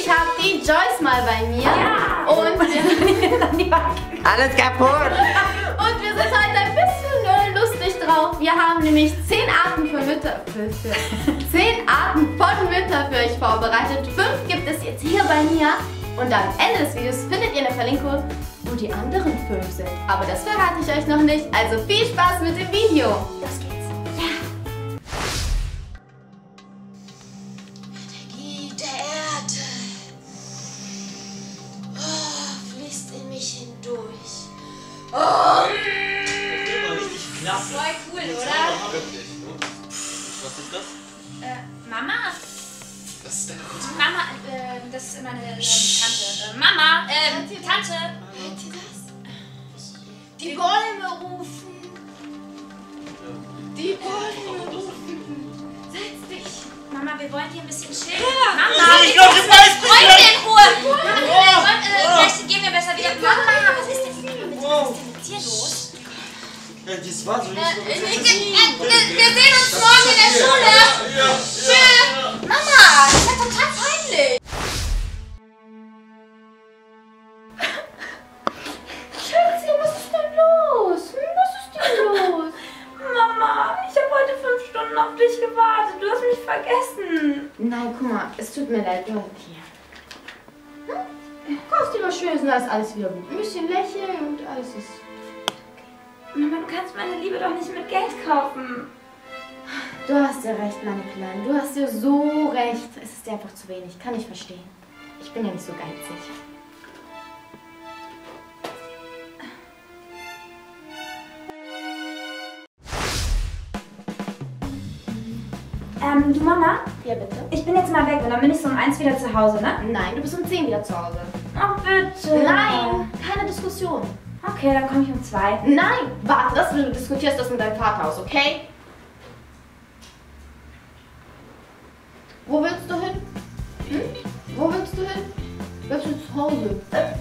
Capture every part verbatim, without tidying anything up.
Ich habe die Joyce mal bei mir. Ja. Und alles kaputt. Und wir sind heute ein bisschen lustig drauf. Wir haben nämlich zehn Arten für Mütter. Für, für, zehn Arten von Mütter für euch vorbereitet. Fünf gibt es jetzt hier bei mir. Und am Ende des Videos findet ihr eine Verlinkung, wo die anderen fünf sind. Aber das verrate ich euch noch nicht. Also viel Spaß mit dem Video. Los geht's. Ja. Energie der Erde. Oh, fließt in mich hindurch. Oh. Immer richtig klasse. Voll cool, oder? Wirklich, ne? Was ist das? Äh, Mama? Das ist deine Mutter. Mama, äh, das ist meine ähm, Tante. Äh, Mama, ähm, Tante. Hört ihr das? Die Bäume rufen. Die Bäume rufen. Setz dich. Mama, wir wollen hier ein bisschen chillen. Ja. Mama, Ich glaub, du weißt nicht, Freunde wer- in Ruhe. Mama, äh, wollen, äh, vielleicht gehen wir besser wieder. Mama, was ist denn mit, was ist denn mit dir los? Ja, das war so nicht so. Äh, wir, wir, wir sehen uns morgen in der Schule. Ja, ja, Tschüss. Mama, das ist ja total peinlich. Schätzchen, was ist denn los? Hm, was ist denn los? Mama, ich habe heute fünf Stunden auf dich gewartet. Du hast mich vergessen. Nein, guck mal, es tut mir leid. Hier. Hm? Kaufst dir was Schönes und da ist alles wieder gut. Ein bisschen lächeln und alles ist... Mama, du kannst meine Liebe doch nicht mit Geld kaufen. Du hast ja recht, meine Kleine. Du hast ja so recht. Es ist dir einfach zu wenig. Kann ich verstehen. Ich bin ja nicht so geizig. Ähm, du Mama, Ja, bitte? ich bin jetzt mal weg und dann bin ich so um eins wieder zu Hause, ne? Nein, du bist um zehn wieder zu Hause. Oh, bitte. Nein, keine Diskussion. Okay, dann komme ich um zwei. Nein, warte, das, du diskutierst das mit deinem Vater aus, okay? Wo willst du hin? Hm? Wo willst du hin? Willst du zu Hause?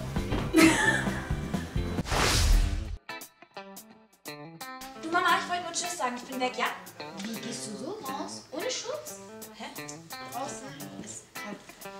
Du Mama, ich wollte nur Tschüss sagen, ich bin weg, ja? Wie gehst du so raus? Ohne Schutz? Hä? Draußen ist kalt.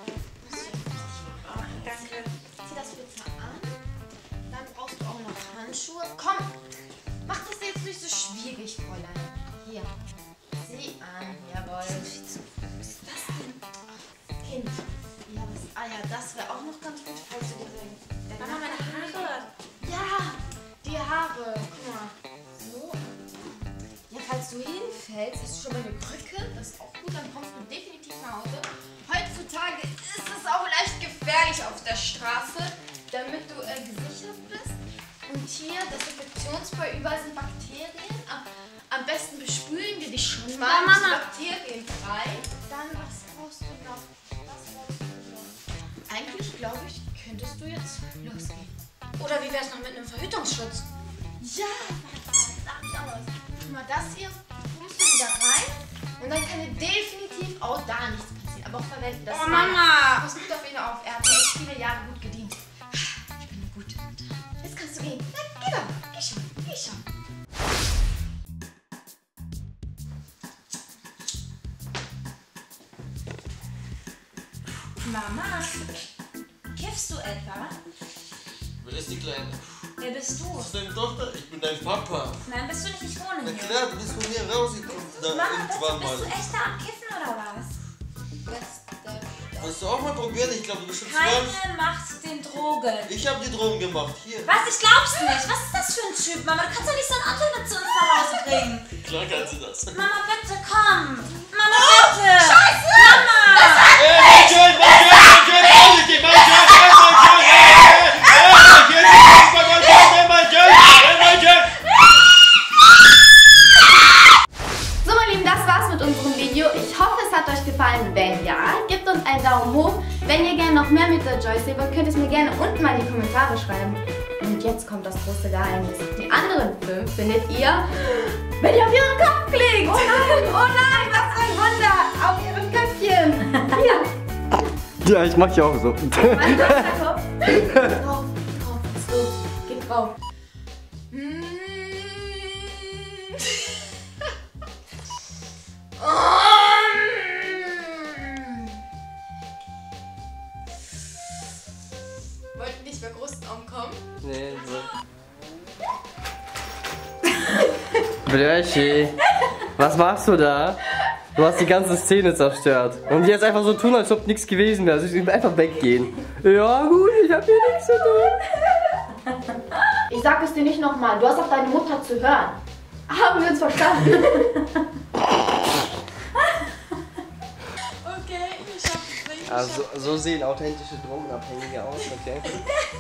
Danke. Zieh das bitte an. Dann brauchst du auch noch Handschuhe. Komm, mach das jetzt nicht so schwierig, Fräulein. Hier, sieh an. Jawohl. Was ist das denn? Kind. Ja, was? Ah ja, das wäre auch noch ganz gut, falls du dir dein... Mama, meine Haare. Ja, die Haare. Guck mal. So. Ja, falls du hinfällst, hast du schon mal eine Krücke. Das ist auch gut, dann kommst du definitiv nach Hause. Heutzutage ist es auch leicht gefährlich auf der Straße, damit du äh, gesichert bist. Und hier, Desinfektionsspray, überall sind Bakterien. Am, am besten bespülen wir dich schon mal. Ja, Mama. Bakterienfrei. Dann, was brauchst du noch? Was brauchst du noch? Eigentlich, glaube ich, könntest du jetzt losgehen. Oder wie wär's noch mit einem Verhütungsschutz? Ja, sag ich auch was. Guck mal, das hier pumpst du wieder rein und dann kann dir definitiv auch da nichts passieren. Aber auch verwenden das. Oh, Mama! Pass gut auf ihn auf. Er hat mir echt viele Jahre gut gedient. Ich bin eine gute Mutter. Jetzt kannst du gehen. Na, geh doch. Geh schon. Geh schon. Mama, kiffst du etwa? Wer ist die Kleine? Wer bist du? Das ist deine Tochter? Ich bin dein Papa. Nein, bist du nicht, ich wohne Na hier. klar, du bist von mir rausgekommen. Da Mama, irgendwann bist, bist du mal. echt da am Kiffen oder was? Jetzt, äh, Hast du auch mal probiert? Ich glaube, du bist schon zwölf. Keine macht den Drogen. Ich habe die Drogen gemacht. Hier. Was? Ich glaub's nicht. Was ist das für ein Typ, Mama? Du kannst doch nicht so ein Auto mit zu uns nach Hause bringen. Klar kannst du das. Mama, bitte, komm. Mama, bitte. Scheiße. Mama. Ey, mein Kind, mein Kind, mein Kind, mein Kind, mein Kind, mein Kind, mein Kind, mein Kind. So, meine Lieben, das war's mit unserem Video. Ich hoffe, es hat euch gefallen. Wenn ja, gebt uns einen Daumen hoch. Wenn ihr gerne noch mehr mit der Joyce sehen wollt, könnt ihr es mir gerne unten mal in die Kommentare schreiben. Und jetzt kommt das große Geheimnis. Die anderen fünf findet ihr, wenn ihr auf ihren Kopf klickt. Oh nein, oh nein, was ein Wunder. Auf ihrem Köpfchen. Hier. Ja, ich mach ja auch so. Mein Kopf. Drauf, drauf, ist los. Geht drauf. Mm. wer groß ankommt. Nee, so. Blöchi, was machst du da? Du hast die ganze Szene zerstört. Und jetzt einfach so tun, als ob nichts gewesen wäre. Also ich will einfach weggehen. Ja gut, ich hab hier nichts zu tun. Ich sag es dir nicht nochmal, du hast auf deine Mutter zu hören. Haben wir uns verstanden? Okay, ich hab es. Also so sehen authentische Drogenabhängige aus, okay?